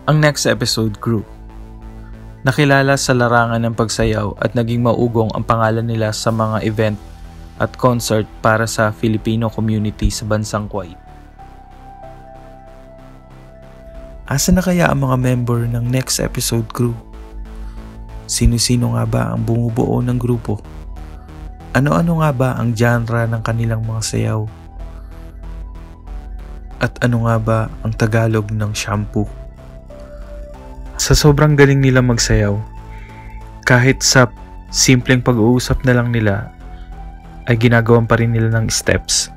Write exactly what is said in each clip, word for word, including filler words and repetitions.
ang Next Episode Crew. Nakilala sa larangan ng pagsayaw at naging maugong ang pangalan nila sa mga event at concert para sa Filipino community sa bansang Kuwait. Asa na kaya ang mga member ng Next Episode Crew? Sino-sino nga ba ang bumubuo ng grupo? Ano-ano nga ba ang genre ng kanilang mga sayaw? At ano nga ba ang Tagalog ng shampoo? Sa sobrang galing nila magsayaw, kahit sa simpleng pag-uusap na lang nila, ay ginagawan pa rin nila ng steps.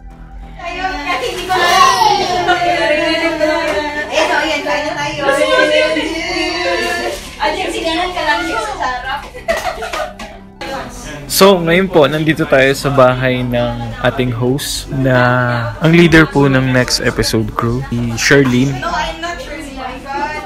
So, ngayon po, nandito tayo sa bahay ng ating host na ang leader po ng Next Episode Crew, si Sherlyn. No, I'm not Sherlyn. Oh my God.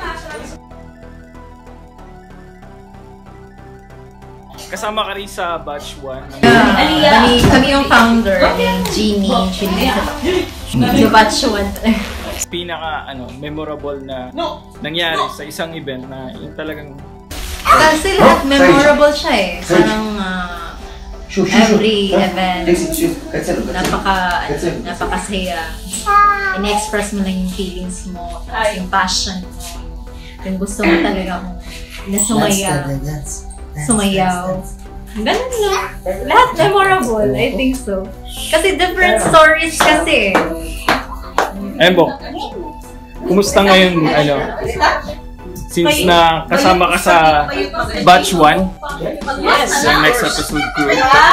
Kasama ka rin sa batch one. Yeah, kami, kami yung founder ni Jeannie, Jeannie. Sa batch one. Pinaka, ano, memorable na nangyari sa isang event na yung talagang... Kasi lahat memorable siya eh. Parang uh, every event, napaka, ano, napakasaya. In-express mo lang yung feelings mo, tapos yung passion mo, yung gusto mo talaga mo na sumayaw. Sumayaw. Ganun lang. Lahat memorable, I think so. Kasi different stories kasi. Ayun po, kumusta ngayon, ano, since na kasama ka sa batch one, Yes. sa Next Episode Crew.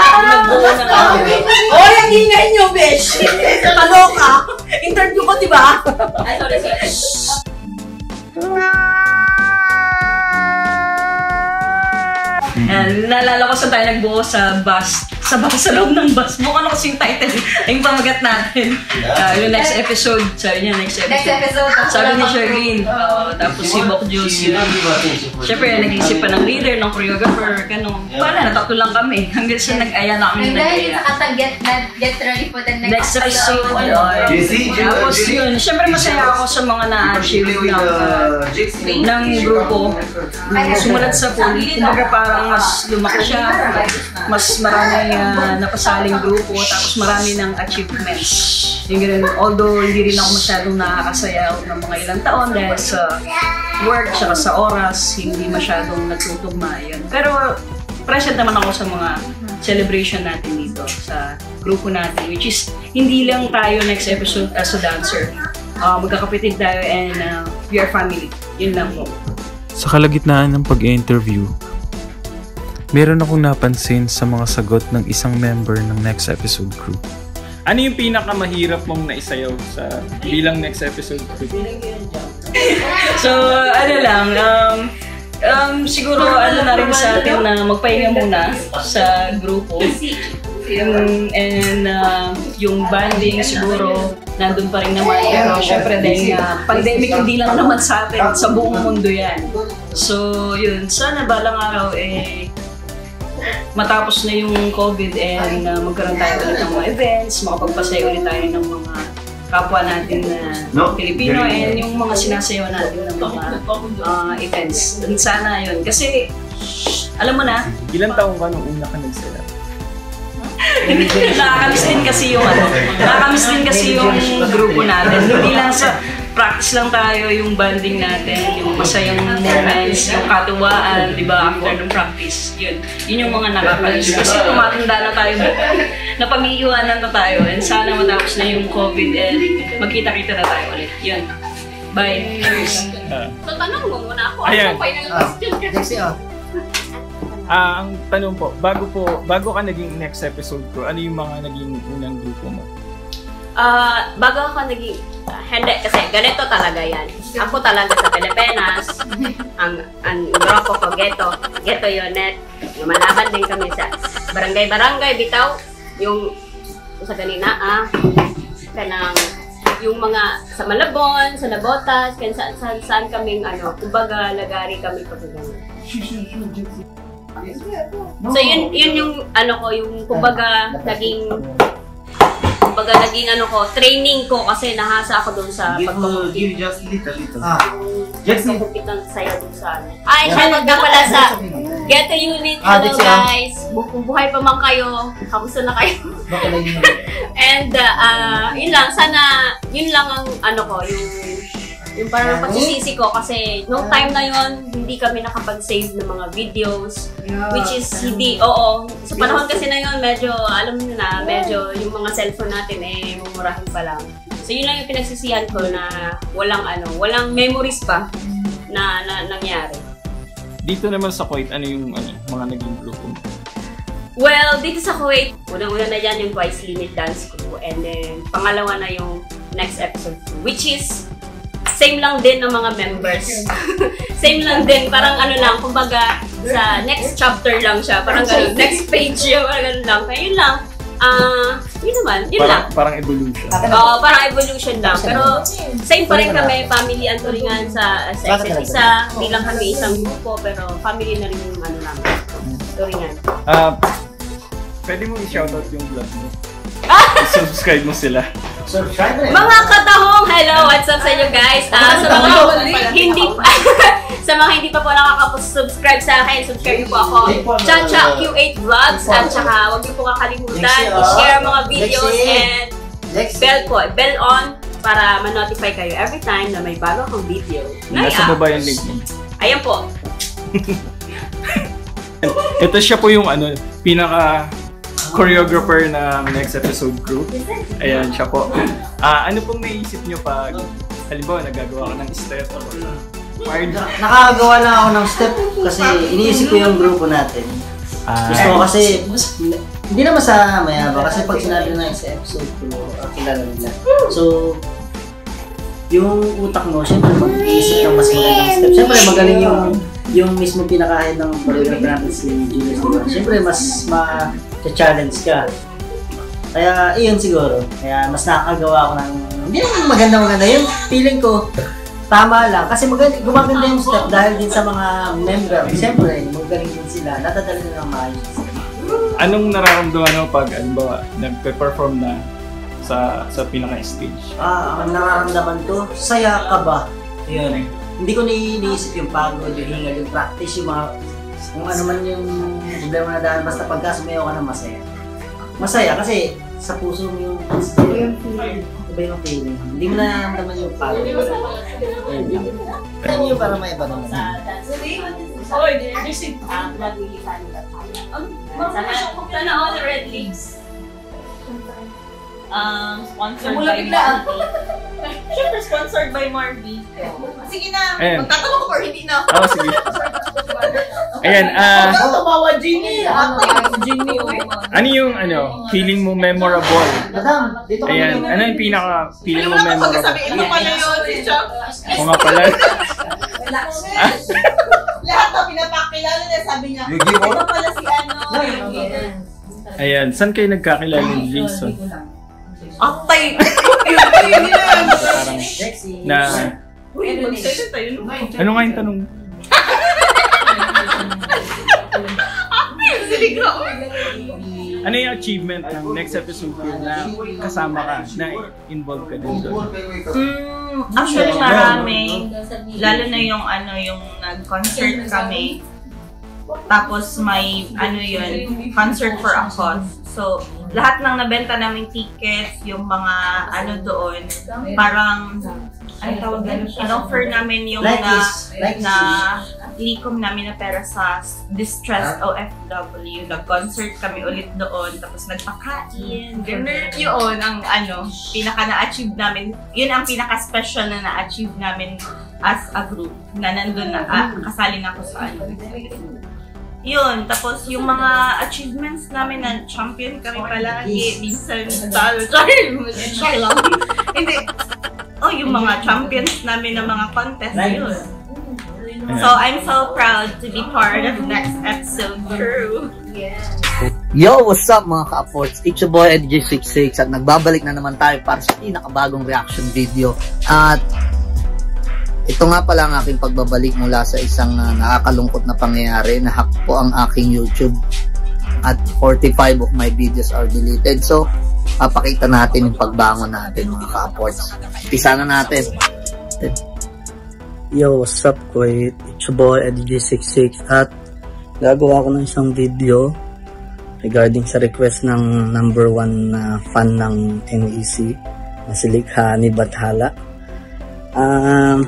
Oh, yung ingay nyo, besh! Kaloka! Interview ko, diba? Ay, sorry, sorry. And naalala ko saan tayo nagbuo sa bus. Sa bus, sa loob ng bus. Mukha na kasi yung title. Yung pamagat natin. Uh, yung next episode. Sabi niya, next episode. Next episode. Sabi ni Sherlyn. Uh, tapos si Bok Juice. Siyempre, nag-isip pa ng leader, ng choreographer, ganun. Wala, natatlo lang kami. Hanggang sa nag-aya na kami And then yung nag-aya. sa kata get, get ready for the next, Next episode. Tapos yun, siyempre masaya ako sa mga na-achieve ng, uh, ng grupo. Sumulat sa pool. Kumbaga parang mas lumaki siya. Mas marami uh, napasaling grupo. Tapos marami ng achievements. Yung ganun. Although hindi rin ako masyadong nakakasayaw ng mga ilang taon dahil sa work, saka sa oras, hindi masyadong nagtutugma yun. Pero present naman ako sa mga celebration natin dito sa grupo natin, which is hindi lang tayo next episode as a dancer. Uh, magkakapitid tayo and uh, we are family. Yun lang po. Sa kalagitnaan ng pag-interview, meron akong napansin sa mga sagot ng isang member ng Next Episode Crew. Ano yung pinakamahirap mong naisayaw sa bilang Next Episode Crew? So, ano lang, um, um, siguro ano na rin sa atin na magpahinga muna sa grupo. Yung, and uh, yung banding siguro nandun pa rin naman. Pero syempre dahil nga pandemic hindi lang naman sa atin, sa buong mundo yan. So yun, sana balang araw eh matapos na yung COVID and uh, magkaroon tayo ulit ng mga events, makapagpasaya ulit tayo ng mga kapwa natin na no, Pilipino and yung mga sinasayaw natin ng mga uh, events. And sana yun. Kasi, alam mo na, Ilang taong ka nung una ka nagsayaw? nakakamiss din kasi yung ano, nakakamiss din kasi yung grupo natin. Hindi lang sa practice lang tayo, yung banding natin, yung masayang moments, yung katuwaan, di ba, after ng practice. Yun, yun yung mga nakakamiss. Kasi tumatanda na tayo, napag-iiwanan na tayo, and sana matapos na yung COVID and magkita-kita na tayo ulit. Yun. Bye. Cheers. So, tanong mo muna ako. Ayan. Ano final question? Kasi, oh. Ah, ang tanong po, bago po, bago ka naging Next Episode Crew, ano yung mga naging unang grupo mo? Ah, bago ako naging, uh, hindi, kasi ganito talaga yan. Ako talaga sa Pilipinas, ang, ang grupo ko, Ghetto, Ghetto Unit. Lumalaban din kami sa barangay-barangay, bitaw, yung, sa kanina, ah, kanang, yung mga sa Malabon, sa Nabotas, kaya saan, saan, saan kaming, ano, kumbaga, lagari kami pag gano'n. So, yun, yun yung, ano ko, yung, kumbaga, naging kumbaga naging ano ko, training ko kasi nahasa ako doon sa pagpapagupit. Give just little, little. Ah. Just pagpapagupit ng sayo doon sa ano. Ay, shoutout nga pala sa Get a Unit. Ah, Hello that's all. guys. Bu- Kung buhay pa man kayo, kamusta na kayo? And uh, uh, yun lang, sana yun lang ang ano ko, yung yung parang pagsisisi ko kasi noong time na yun, hindi kami nakapag-save ng mga videos, which is hindi, oo, sa panahon kasi na yun, medyo, alam mo na, medyo yung mga cellphone natin eh, mumurahin pa lang. So yun lang yung pinagsisihan ko na walang ano, walang memories pa na, na nangyari. Dito naman sa Kuwait, ano yung ano, mga naging grupo mo? Well, dito sa Kuwait, unang-una na yan yung Twice Limit Dance Crew, and then pangalawa na yung next episode crew, which is same lang din ng mga members. Same lang din, parang ano lang, kumbaga sa next chapter lang siya, parang gano'n, next page siya, parang gano'n lang. Kaya yun lang, ah, uh, yun naman, yun Parang, lang. parang evolution. Oo, parang evolution lang. Pero same pa rin kami, family ang turingan sa, sa isa't isa. Hindi lang kami isang grupo, pero family na rin yung ano namin, turingan. Ah, pwede mo i-shoutout yung vlog mo. I-subscribe mo sila. Subscribe rin. Mga katahong, hello, what's up sa inyo guys? Ah, sa mga hindi pa sa mga hindi pa po nakaka-subscribe sa akin, subscribe niyo po ako. Chacha Q eight Vlogs at saka huwag niyo po kakalimutan i-share mga videos and bell po, bell on para ma-notify kayo every time na may bago akong video. Nasa baba yung link mo. Ayan po. Ito siya po yung ano, pinaka choreographer ng next episode crew. Ayan, siya po. Ah, ano pong naisip nyo pag, halimbawa, nagagawa ka ng step or wired? Nakakagawa lang ako ng step kasi iniisip ko yung grupo natin. Ah, Gusto ko kasi, hindi naman sa mayaba kasi pag sinabi na sa episode ko, uh, kilala nila. So, yung utak mo, syempre mag-iisip ng mas magandang step. Syempre magaling yung yung mismo pinakahid ng choreographer natin si Julius, diba? Syempre mas ma-challenge ka. Kaya iyon siguro. Kaya mas nakakagawa ko ng hindi naman maganda maganda. Yung feeling ko, tama lang. Kasi maganda, gumaganda yung step dahil din sa mga member. Siyempre, magaling din sila. Natadali na ng maayos. Anong nararamdaman mo pag, halimbawa, nagpe-perform na sa sa pinaka-stage? Ah, ang nararamdaman ko, saya ka ba? Yun. Hindi ko iniisip yung pagod, yung hingal, yung practice, yung mga, kung ano man yung problema na dahil, basta pagka sumayaw ka na masaya. Masaya kasi sa puso mo yung iba yung feeling. Hindi mo nararamdaman yung pagod. Ano yung para may iba naman? Oh, there's a um, not really funny that Sana, sana all the red leaves. Um, sponsored Mula by bigla, ah. Marvy. Siyempre, sponsored by Marvy. Sige na, Ayan. magtatanong ko or hindi na. Oo, sige. Ayan, ah, Ano, tumawa, Ginny. Ano, Ginny, ano yung, ano, feeling mo memorable? Madam, dito ka Ayan, muna. ano yung pinaka feeling Ano mo mo na memorable? pagkasabi, ito pala yun, si Chuck. O nga pala. Lahat na pinapakilala niya, sabi niya, ito pala si ano. Ayan, saan kayo nagkakilala ni Jason? Aktay! Yun yun! Parang, Sexy. na, Uy, mag-second tayo. ano nga yung tanong? Siligro. Ano yung achievement ng next episode ko na kasama ka, na involved ka din doon? Mm, actually, marami. Lalo na yung ano, yung nag-concert kami. Tapos may ano yun, concert for a cause. So, lahat ng nabenta naming tickets, yung mga ano doon, parang, ano tawag doon, in-offer namin yung Like na, this, like na ilikom namin na pera sa distressed O F W. Nag-concert kami ulit doon, tapos nagpakain. Ganun yun ang ano, pinaka na-achieve namin. Yun ang pinaka-special na na-achieve namin as a group, na nandun na, ah, kasali na ako sa ano. Yun, tapos yung mga achievements namin na champion kami palagi, minsan talo, sorry, sorry lang. Hindi, oh, yung mga champions namin ng mga contest, yun. So, I'm so proud to be part of next episode crew. Yo, what's up mga ka-Aports? It's your boy Ed J sixty-six at nagbabalik na naman tayo para sa pinakabagong reaction video. At ito nga pala ang aking pagbabalik mula sa isang uh, nakakalungkot na pangyayari. Nahack po ang aking YouTube at forty-five of my videos are deleted. So, papakita natin yung pagbangon natin mga ka-aports. Pisa na natin. Yo, what's up, Kuwait? It's your boy, Eddie G sixty-six, at gagawa ko ng isang video regarding sa request ng number one na fan ng N E C na si Likhani Bathala. Um,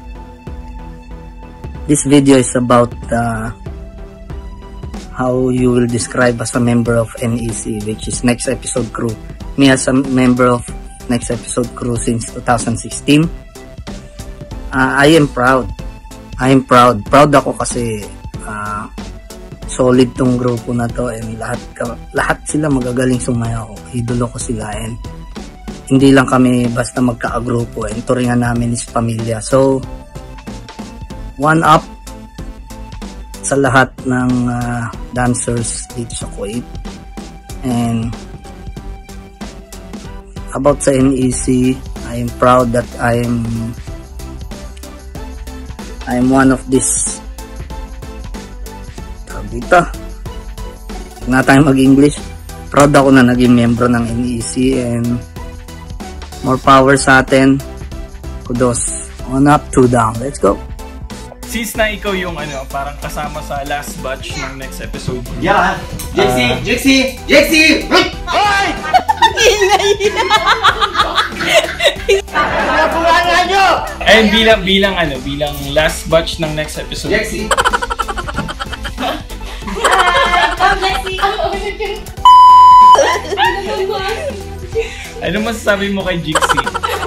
this video is about uh, how you will describe as a member of N E C, which is Next Episode Crew. Me as a member of Next Episode Crew since two thousand sixteen. Uh, I am proud. I am proud. Proud ako kasi uh, solid tong grupo na to, and lahat lahat sila magagaling sumayaw. Idolo ko sila, and hindi lang kami basta magka-grupo, and turingan namin is pamilya. So one up sa lahat ng uh, dancers dito sa Kuwait. And about sa N E C, I am proud that I am I am one of this tawag dito, na tayo mag-English. Proud ako na naging membro ng N E C, and more power sa atin. Kudos. One up, two down. Let's go. Since na ikaw yung ano, parang kasama sa last batch ng Next Episode. Yeah. Jexy! Uh, Jexy! Jexy! Hoy! And bilang bilang ano, bilang last batch ng Next Episode. Jexy! Ano masasabi mo kay Jixie?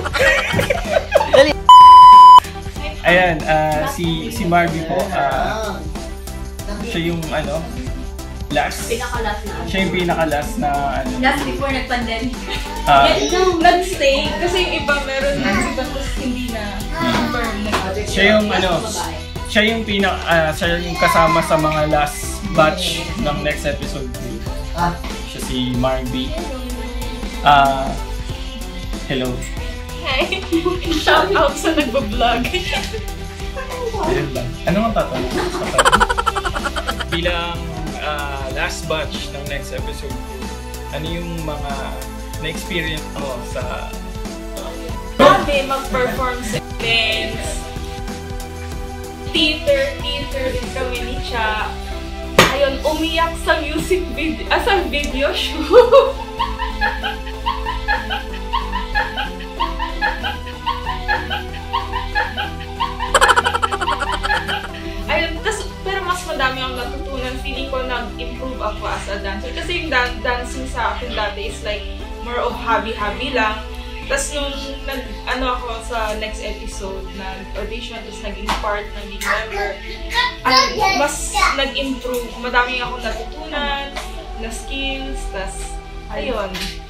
Ayan, uh, si si Marby po, uh, siya yung ano, last. Pinaka-last na. Siya yung pinaka-last na ano. Last before nag-pandemic. Uh, Nag-stay kasi yung iba meron na iba tapos hindi na confirm na. siya yung ano, siya yung pinaka, uh, siya yung kasama sa mga last batch ng Next Episode. Siya si Marby. Ah, uh, hello. Hi! Shout out sa nagbablog. Ayun ba? Ano ang tatanong? Bilang uh, last batch ng Next Episode, ano yung mga na-experience mo sa Grabe mag-perform sa events. Theater, theater din kami ni Cha. Ayun, umiyak sa music video, ah, sa video shoot. Ayun, tas, pero mas madami akong natutunan. Feeling ko nag-improve ako as a dancer. Kasi yung dan dancing sa akin dati is like more of hobby-hobby lang. Tapos nung nag, ano ako sa Next Episode, nag-audition, tapos naging part, naging member, ay, mas nag-improve. Madami akong natutunan na skills, tapos ayun.